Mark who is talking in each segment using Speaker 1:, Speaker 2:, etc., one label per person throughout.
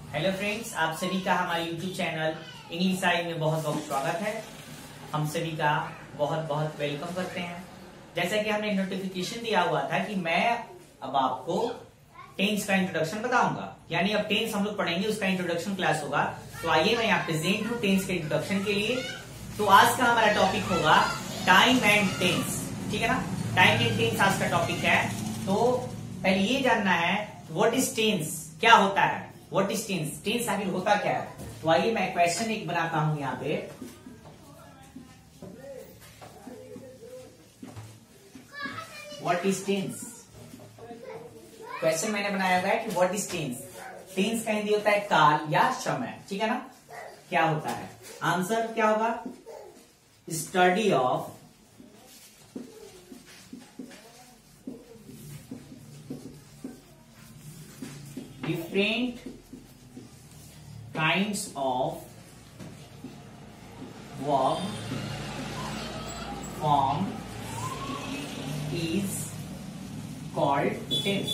Speaker 1: Hello friends, आप सभी का हमारे यूट्यूब चैनल इंग्लिश आई में बहुत बहुत स्वागत है। हम सभी का बहुत बहुत वेलकम करते हैं। जैसा कि हमने नोटिफिकेशन दिया हुआ था कि मैं अब आपको टेंस का इंट्रोडक्शन बताऊंगा, यानी अब टेंस हम लोग पढ़ेंगे, उसका इंट्रोडक्शन क्लास होगा। तो आइए मैं यहाँ प्रेजेंट हूँ टेंस के इंट्रोडक्शन के लिए। तो आज का हमारा टॉपिक होगा टाइम एंड टेंस, ठीक है ना। टाइम एंड टेंस आज का टॉपिक है। तो पहले ये जानना है व्हाट इज टेंस, क्या होता है, व्हाट इज टेंस, टेंस आखिर होता क्या है। तो आइए मैं क्वेश्चन एक बनाता हूं यहाँ पे। व्हाट इज टेंस, क्वेश्चन मैंने बनाया हुआ है कि व्हाट इज टेंस। टेंस का हिंदी होता है काल या समय, ठीक है ना। क्या होता है, आंसर क्या होगा, study of different kinds of verb form is called tense,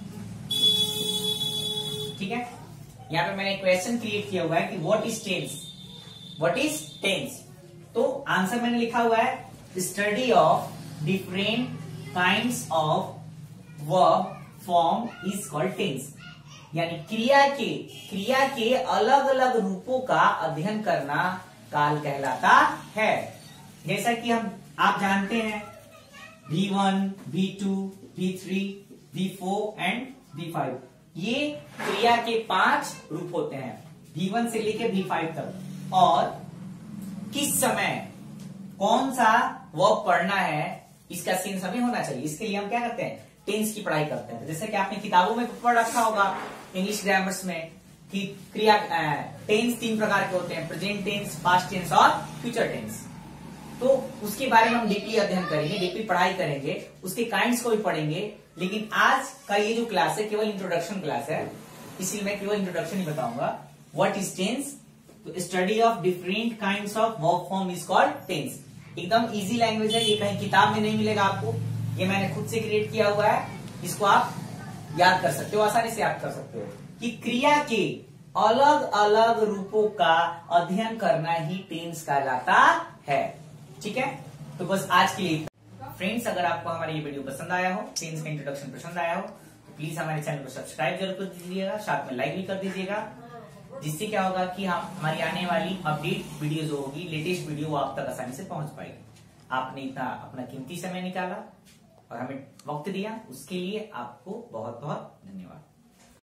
Speaker 1: ठीक है। यहां पे मैंने क्वेश्चन क्रिएट किया हुआ है कि what is tense, what is tense. तो आंसर मैंने लिखा हुआ है study of different kinds of verb form is called tense, यानी क्रिया के अलग अलग रूपों का अध्ययन करना काल कहलाता है। जैसा कि आप जानते हैं V1, V2, V3, V4 and V5, ये क्रिया के 5 रूप होते हैं, V1 से लेकर V5 तक। और किस समय कौन सा वर्ब पढ़ना है इसका सेंस हमें होना चाहिए। इसके लिए हम क्या करते हैं, टेंस की पढ़ाई करते हैं। जैसे कि आपने किताबों में पढ़ रखा होगा इंग्लिश ग्रामर्स में कि क्रिया टेंस 3 प्रकार के होते हैं, प्रेजेंट टेंस, पास्ट टेंस और फ्यूचर टेंस। तो उसके बारे में हम डीपली अध्ययन करेंगे, डीपली पढ़ाई करेंगे, उसके काइंड्स को भी पढ़ेंगे। लेकिन आज का ये जो क्लास है केवल इंट्रोडक्शन क्लास है, इसलिए मैं केवल इंट्रोडक्शन ही बताऊंगा। व्हाट इज टेंस, तो study of different kinds of verb form is called tense. एकदम इजी लैंग्वेज है, ये कहीं किताब में नहीं मिलेगा आपको, ये मैंने खुद से क्रिएट किया हुआ है। इसको आप याद कर सकते हो, आसानी से याद कर सकते हो कि क्रिया के अलग अलग रूपों का अध्ययन करना ही टेंस कहलाता है, ठीक है। तो बस आज के लिए फ्रेंड्स, अगर आपको हमारा ये वीडियो पसंद आया हो, टेंस का इंट्रोडक्शन पसंद आया हो, तो प्लीज हमारे चैनल को सब्सक्राइब जरूर कर दीजिएगा, साथ में लाइक भी कर दीजिएगा। जिससे क्या होगा कि हमारी आने वाली अपडेट वीडियो जो होगी, लेटेस्ट वीडियो, वो आप तक आसानी से पहुंच पाएगी। आपने इतना अपना कीमती समय निकाला और हमें वक्त दिया, उसके लिए आपको बहुत बहुत धन्यवाद।